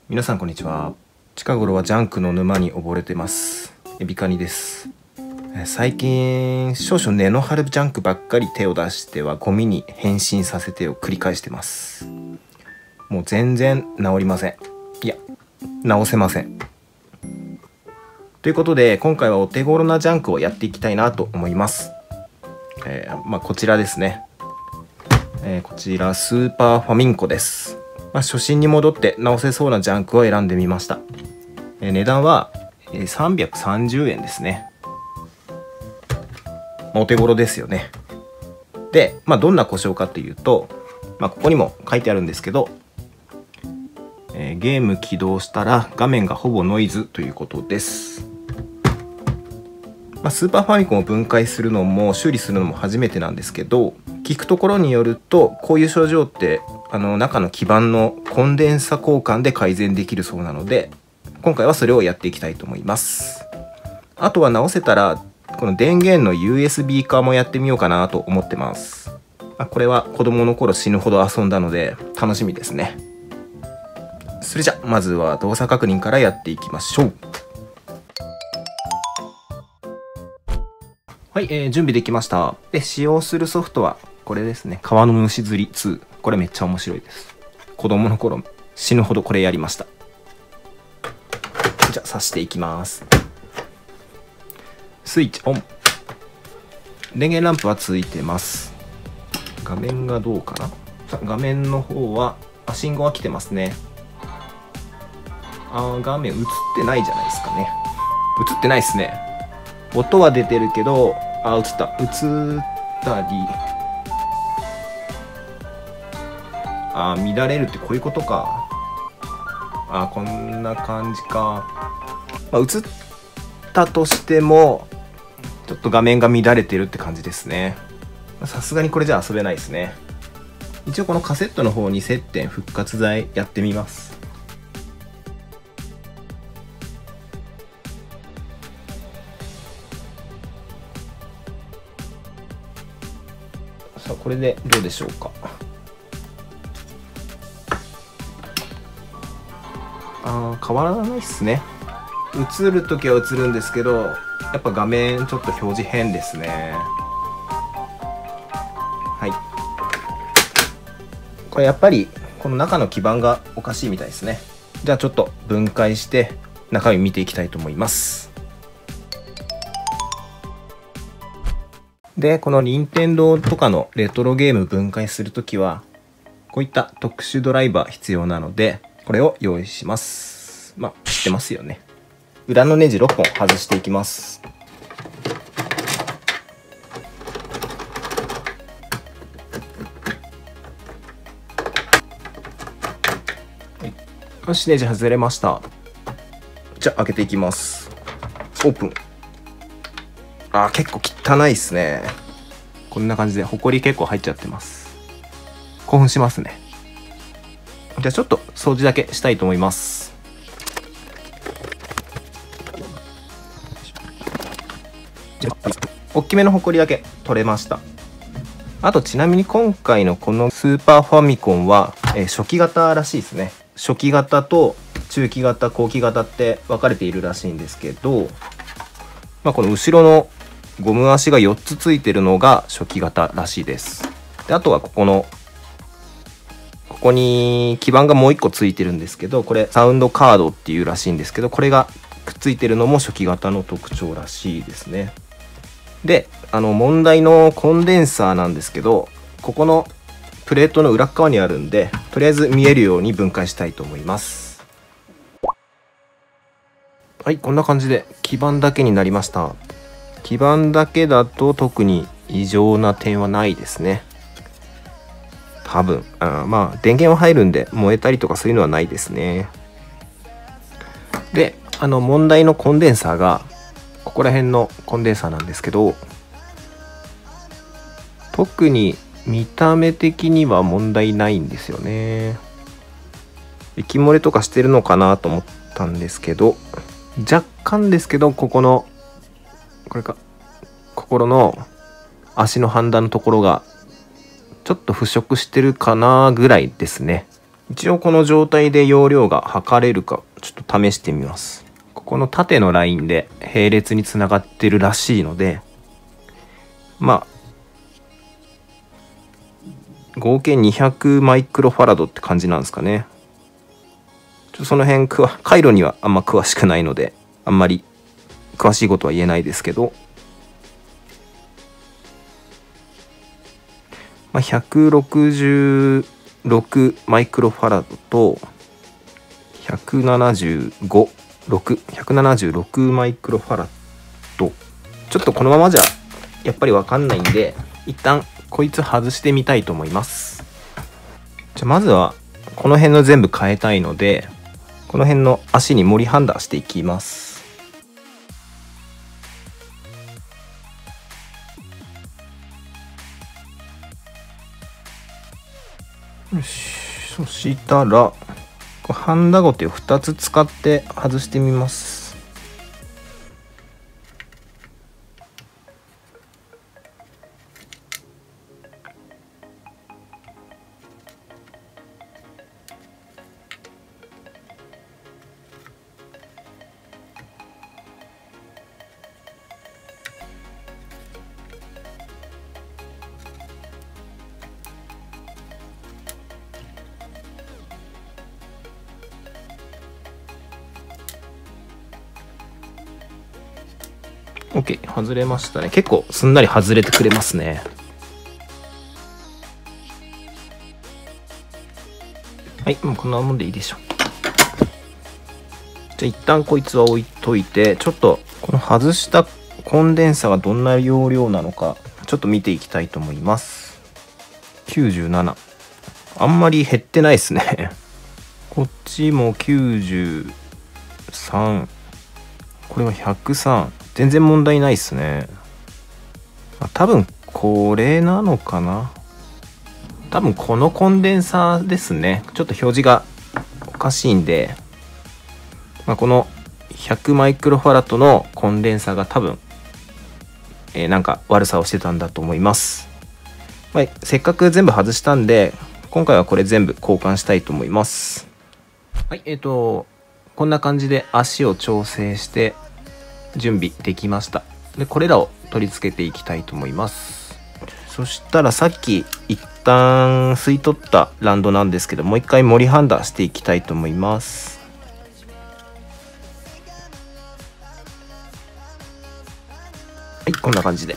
皆さんこんにちは。近頃はジャンクの沼に溺れてます。エビカニです。最近少々根の張るジャンクばっかり手を出してはゴミに変身させてを繰り返してます。もう全然治りません。いや、治せません。ということで今回はお手頃なジャンクをやっていきたいなと思います。こちらですね。こちらスーパーファミンコです。初心に戻って直せそうなジャンクを選んでみました。値段は330円ですね。お手頃ですよね。で、どんな故障かっていうと、ここにも書いてあるんですけど、ゲーム起動したら画面がほぼノイズということです。スーパーファミコンを分解するのも修理するのも初めてなんですけど、聞くところによるとこういう症状って中の基板のコンデンサ交換で改善できるそうなので、今回はそれをやっていきたいと思います。あとは直せたらこの電源の USB 化もやってみようかなと思ってます。これは子供の頃死ぬほど遊んだので楽しみですね。それじゃまずは動作確認からやっていきましょう。はい、準備できました。で、使用するソフトはこれですね。川の虫釣り2。これめっちゃ面白いです。子供の頃死ぬほどこれやりました。じゃあ挿していきます。スイッチオン。電源ランプはついてます。画面がどうかな。画面の方は信号は来てますね。画面映ってないじゃないですかね。映ってないですね。音は出てるけど、映ったり、乱れるってこういうことか。こんな感じか。映ったとしてもちょっと画面が乱れてるって感じですね。さすがにこれじゃ遊べないですね。一応このカセットの方に接点復活剤やってみます。さあこれでどうでしょうか。変わらないっすね。映るときは映るんですけど、やっぱ画面ちょっと表示変ですね。はい。これやっぱりこの中の基板がおかしいみたいですね。じゃあちょっと分解して中身見ていきたいと思います。で、この任天堂とかのレトロゲーム分解するときはこういった特殊ドライバー必要なので、これを用意します。知ってますよね。裏のネジ6本外していきます。よし、ネジ外れました。じゃあ開けていきます。オープン。結構汚いですね。こんな感じでホコリ結構入っちゃってます。興奮しますね。じゃあちょっと掃除だけしたいと思います。大きめのホコリだけ取れました。あとちなみに今回のこのスーパーファミコンは、初期型らしいですね。初期型と中期型後期型って分かれているらしいんですけど、この後ろのゴム足が4つついてるのが初期型らしいです。で、あとはここに基板がもう1個ついてるんですけど、これサウンドカードっていうらしいんですけど、これがくっついてるのも初期型の特徴らしいですね。で、問題のコンデンサーなんですけど、ここのプレートの裏側にあるんで、とりあえず見えるように分解したいと思います。はい、こんな感じで基板だけになりました。基板だけだと特に異常な点はないですね。多分。電源は入るんで燃えたりとかそういうのはないですね。で、問題のコンデンサーがここら辺のコンデンサーなんですけど、特に見た目的には問題ないんですよね。液漏れとかしてるのかなと思ったんですけど、若干ですけど、ここの足のハンダのところがちょっと腐食してるかなぐらいですね。 一応この状態で容量が測れるかちょっと試してみます。ここの縦のラインで並列につながってるらしいので、まあ合計200マイクロファラドって感じなんですかね。その辺回路にはあんま詳しくないのであんまり詳しいことは言えないですけど、166マイクロファラドと176マイクロファラド、ちょっとこのままじゃやっぱり分かんないんで一旦こいつ外してみたいと思います。じゃあまずはこの辺の全部変えたいので、この辺の足にモリハンダーしていきます。よし、そしたらハンダゴテを2つ使って外してみます。OK、外れましたね。結構すんなり外れてくれますね。はい、もうこんなもんでいいでしょう。じゃあ一旦こいつは置いといて、ちょっとこの外したコンデンサがどんな容量なのかちょっと見ていきたいと思います。97、あんまり減ってないですね。こっちも93、これは103、全然問題ないですね。多分これなのかな。多分このコンデンサーですね。ちょっと表示がおかしいんで、この100マイクロファラットのコンデンサーが多分、なんか悪さをしてたんだと思います。せっかく全部外したんで、今回はこれ全部交換したいと思います。はい、こんな感じで足を調整して準備できました。でこれらを取り付けていきたいと思います。そしたらさっき一旦吸い取ったランドなんですけど、もう一回モリハンダーしていきたいと思います。はい、こんな感じで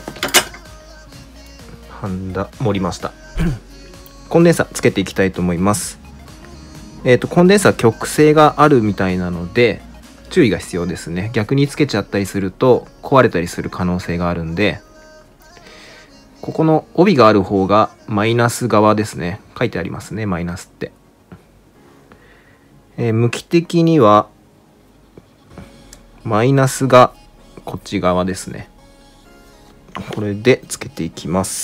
ハンダ盛りました。コンデンサーつけていきたいと思います。コンデンサー極性があるみたいなので注意が必要ですね。逆につけちゃったりすると壊れたりする可能性があるんで、ここの帯がある方がマイナス側ですね。書いてありますね、マイナスって。向き的にはマイナスがこっち側ですね。これでつけていきます。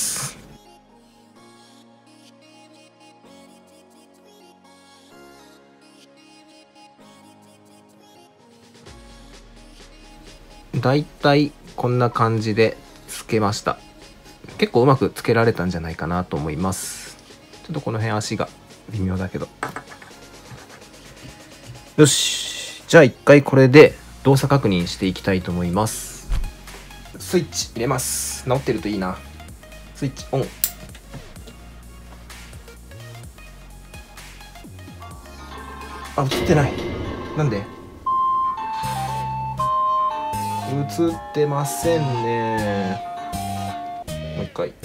だいたいこんな感じでつけました。結構うまくつけられたんじゃないかなと思います。ちょっとこの辺足が微妙だけど。よし、じゃあ一回これで動作確認していきたいと思います。スイッチ入れます。直ってるといいな。スイッチオン。あ、映ってない。なんで？映ってませんね。もう一回。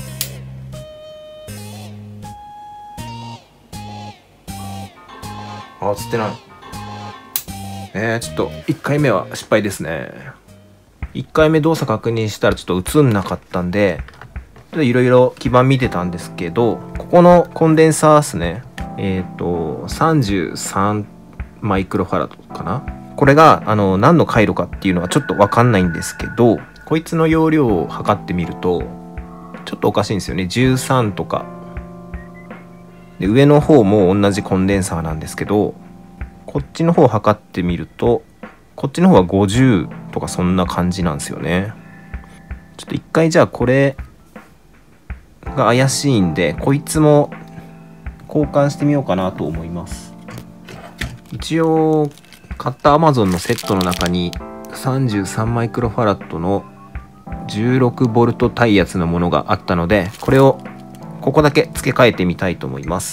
あ、映ってない。ちょっと1回目は失敗ですね。1回目動作確認したらちょっと映んなかったんで、いろいろ基板見てたんですけど、ここのコンデンサーですね。33マイクロファラドかな。これが何の回路かっていうのはちょっと分かんないんですけど、こいつの容量を測ってみるとちょっとおかしいんですよね。13とかで、上の方も同じコンデンサーなんですけど、こっちの方を測ってみるとこっちの方は50とかそんな感じなんですよね。ちょっと一回じゃあこれが怪しいんで、こいつも交換してみようかなと思います。 一応買った Amazon のセットの中に33マイクロファラッドの16ボルト対圧のものがあったので、これをここだけ付け替えてみたいと思います。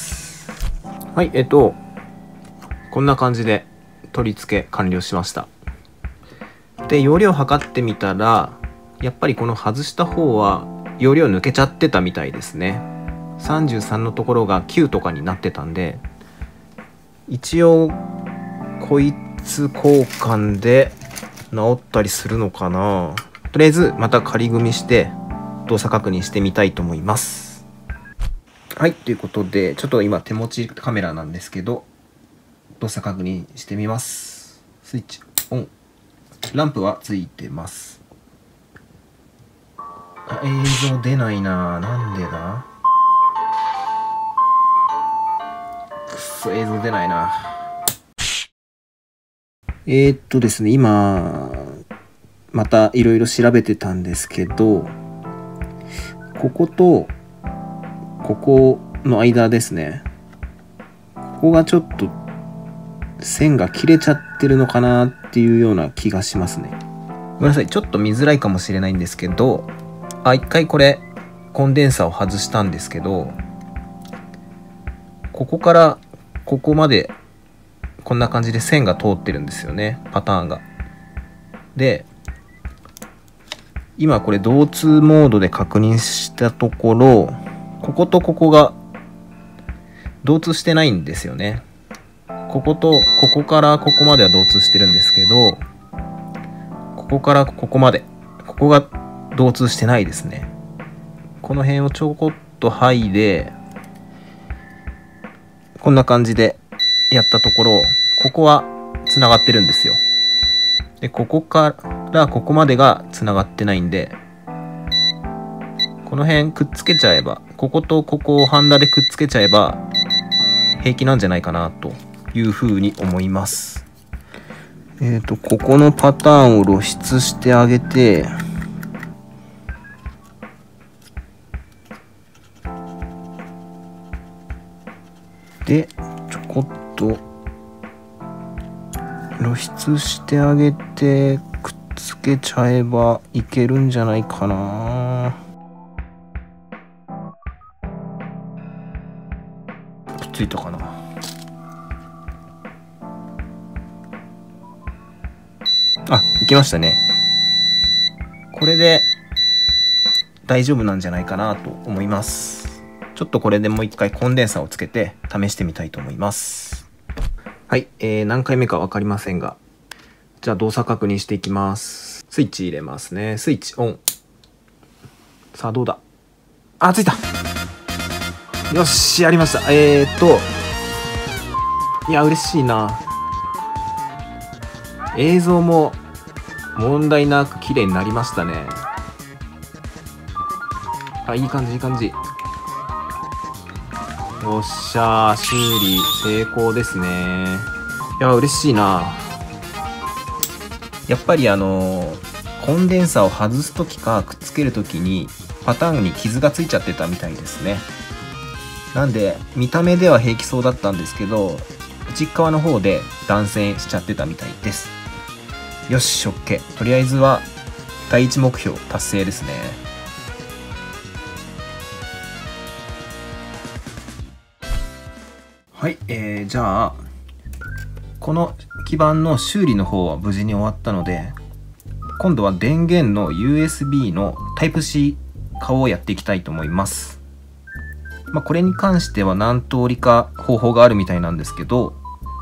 はい、こんな感じで取り付け完了しました。で、容量測ってみたら、やっぱりこの外した方は容量抜けちゃってたみたいですね。33のところが9とかになってたんで、一応こいつ交換で直ったりするのかな。とりあえずまた仮組みして動作確認してみたいと思います。はい、ということでちょっと今手持ちカメラなんですけど、動作確認してみます。スイッチオン。ランプはついてます。映像出ないな。なんでだ。くっそ、映像出ないな。ですね、今またいろいろ調べてたんですけど、こことここの間ですね、ここがちょっと線が切れちゃってるのかなっていうような気がしますね。ごめんなさい、ちょっと見づらいかもしれないんですけど、一回これコンデンサを外したんですけど、ここからここまでこんな感じで線が通ってるんですよね、パターンが。で、今これ同通モードで確認したところ、こことここが同通してないんですよね。こことここからここまでは同通してるんですけど、ここからここまで、ここが同通してないですね。この辺をちょこっと剥いで、こんな感じでやったところ、ここはつながってるんですよ。で、ここからここまでがつながってないんで、この辺くっつけちゃえば、こことここをハンダでくっつけちゃえば平気なんじゃないかなというふうに思います。ここのパターンを露出してあげて、でちょこっと露出してあげてくっつけちゃえばいけるんじゃないかな。くっついたかな。いきましたね。これで大丈夫なんじゃないかなと思います。ちょっとこれでもう一回コンデンサをつけて試してみたいと思います。はい、何回目か分かりませんが、じゃあ動作確認していきます。スイッチ入れますね。スイッチオン。さあどうだ。ついた。よし、やりました。いや嬉しいな。映像も問題なく綺麗になりましたね。いい感じいい感じ。よっしゃー、修理成功ですね。いや嬉しいな。やっぱりコンデンサを外す時かくっつける時にパターンに傷がついちゃってたみたいですね。なんで見た目では平気そうだったんですけど、内側の方で断線しちゃってたみたいです。よし、OK。とりあえずは第一目標達成ですね。はい、じゃあこの基板の修理の方は無事に終わったので、今度は電源の USB の Type-C 化をやっていきたいと思います。これに関しては何通りか方法があるみたいなんですけど、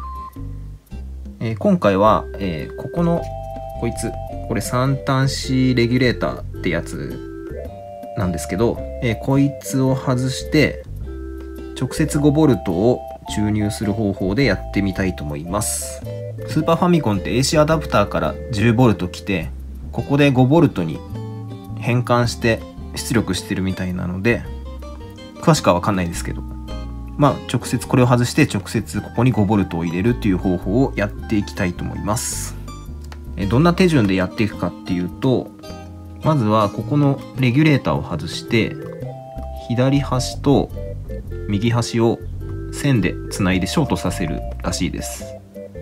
今回は、ここのこいつ、これ3端子レギュレーターってやつなんですけど、こいつを外して直接 5V を注入する方法でやってみたいと思います。スーパーファミコンって AC アダプターから 10V 来て、ここで 5V に変換して出力してるみたいなので、詳しくは分かんないですけど、直接これを外して直接ここに 5V を入れるっていう方法をやっていきたいと思います。どんな手順でやっていくかっていうと、まずはここのレギュレーターを外して、左端と右端を線でつないでショートさせるらしいです。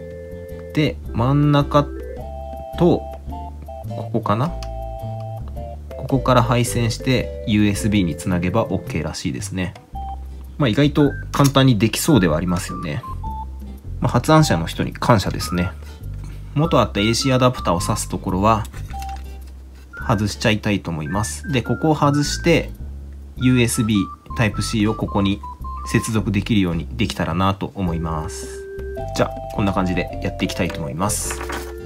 で、真ん中とここかな、ここから配線して USB につなげば OK らしいですね。意外と簡単にできそうではありますよね。発案者の人に感謝ですね。元あった AC アダプターを挿すところは外しちゃいたいと思います。で、ここを外して USB Type-C をここに接続できるようにできたらなと思います。じゃあこんな感じでやっていきたいと思います。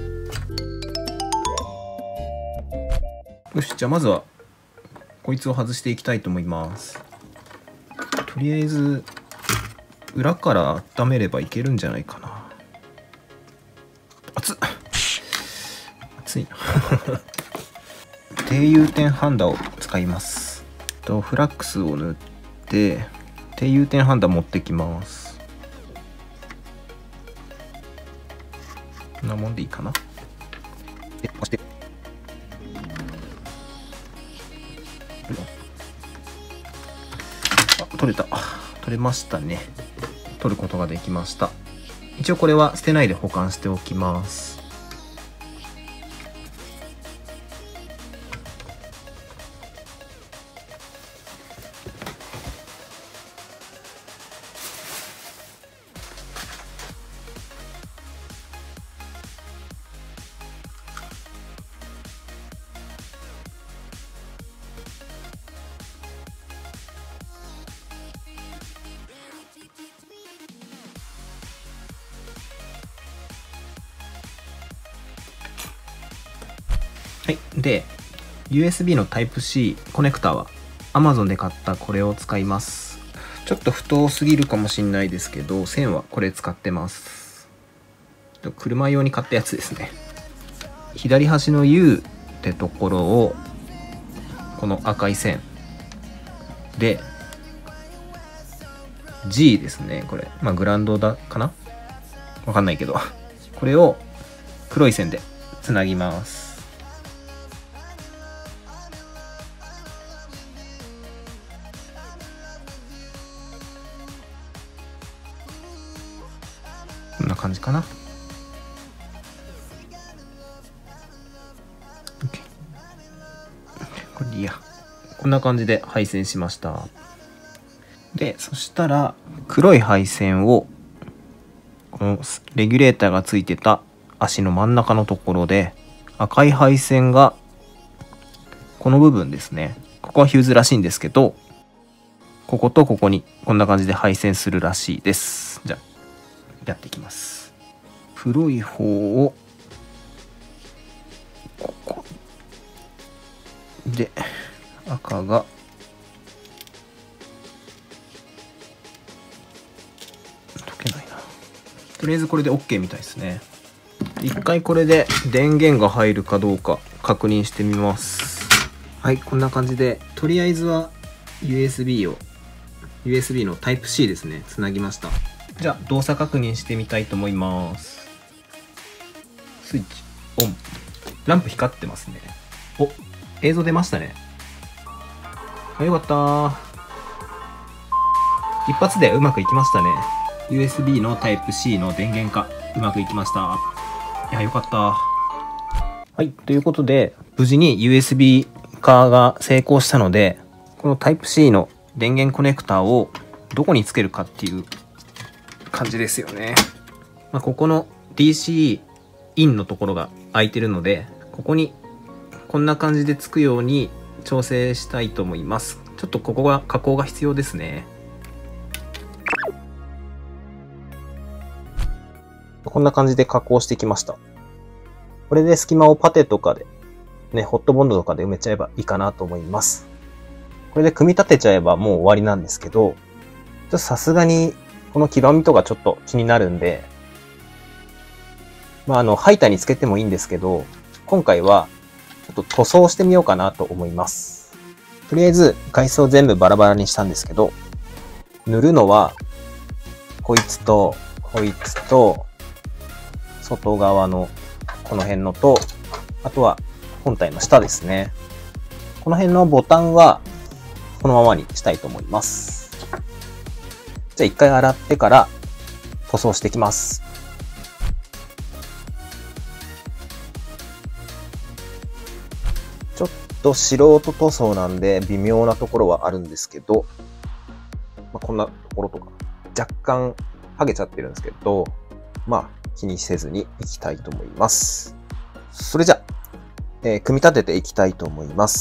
よし、じゃあまずはこいつを外していきたいと思います。とりあえず裏から温めればいけるんじゃないかな。熱いな低融点ハンダを使います。フラックスを塗って低融点ハンダ持ってきます。こんなもんでいいかな。そして取れましたね。取ることができました。一応これは捨てないで保管しておきます。はい。で、USB の Type-C コネクターは Amazon で買ったこれを使います。ちょっと太すぎるかもしれないですけど、線はこれ使ってます。車用に買ったやつですね。左端の U ってところを、この赤い線で、G ですね。これ。グランドだかな？わかんないけど。これを黒い線でつなぎます。こんな感じかな。これでいいや。こんな感じで配線しました。で、そしたら黒い配線をこのレギュレーターがついてた足の真ん中のところで、赤い配線がこの部分ですね。ここはヒューズらしいんですけど、こことここにこんな感じで配線するらしいです。じゃあやっていきます。黒い方をここで、赤が溶けないな。とりあえずこれで OK みたいですね。一回これで電源が入るかどうか確認してみます。はい、こんな感じでとりあえずは USB の Type-C ですね、つなぎました。じゃあ動作確認してみたいと思います。スイッチオン。ランプ光ってますね。お、映像出ましたね。あ、よかったー。一発でうまくいきましたね。USB の Type-C の電源化うまくいきました。いや、よかった。はい、ということで無事に USB 化が成功したので、この Type-C の電源コネクターをどこにつけるかっていう感じですよね。ここの DC インのところが空いてるので、ここにこんな感じでつくように調整したいと思います。ちょっとここが加工が必要ですね。こんな感じで加工してきました。これで隙間をパテとかでね、ホットボンドとかで埋めちゃえばいいかなと思います。これで組み立てちゃえばもう終わりなんですけど、ちょっとさすがにこの黄ばみとかちょっと気になるんで、ハイターにつけてもいいんですけど、今回はちょっと塗装してみようかなと思います。とりあえず外装全部バラバラにしたんですけど、塗るのはこいつとこいつと外側のこの辺のと、あとは本体の下ですね。この辺のボタンはこのままにしたいと思います。じゃあ一回洗ってから塗装していきます。 ちょっと素人塗装なんで微妙なところはあるんですけど、こんなところとか若干剥げちゃってるんですけど、気にせずにいきたいと思います。それじゃあ、組み立てていきたいと思います。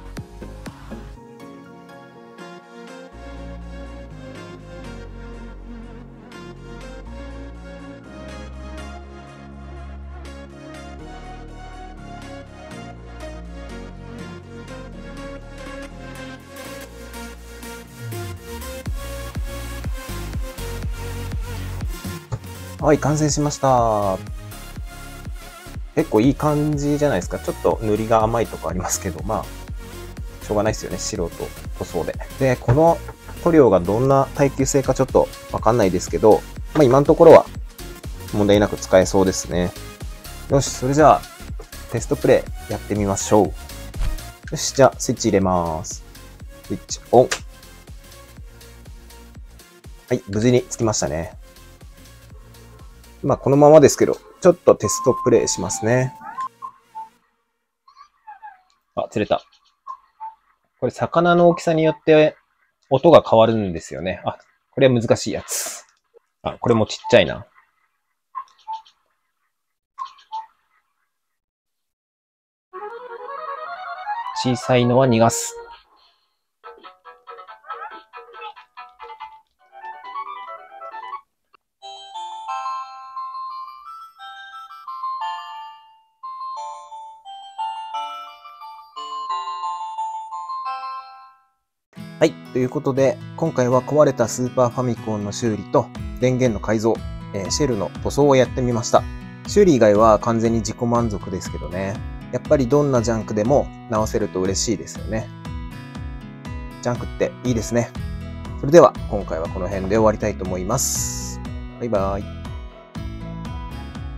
はい、完成しました。結構いい感じじゃないですか。ちょっと塗りが甘いとこありますけど、しょうがないですよね。素人塗装で。で、この塗料がどんな耐久性かちょっとわかんないですけど、今のところは問題なく使えそうですね。よし、それじゃあ、テストプレイやってみましょう。よし、じゃあ、スイッチ入れます。スイッチオン。はい、無事につきましたね。このままですけど、ちょっとテストプレイしますね。釣れた。これ、魚の大きさによって音が変わるんですよね。これは難しいやつ。これもちっちゃいな。小さいのは逃がす。はい。ということで、今回は壊れたスーパーファミコンの修理と電源の改造、シェルの塗装をやってみました。修理以外は完全に自己満足ですけどね。やっぱりどんなジャンクでも直せると嬉しいですよね。ジャンクっていいですね。それでは今回はこの辺で終わりたいと思います。バイバイ。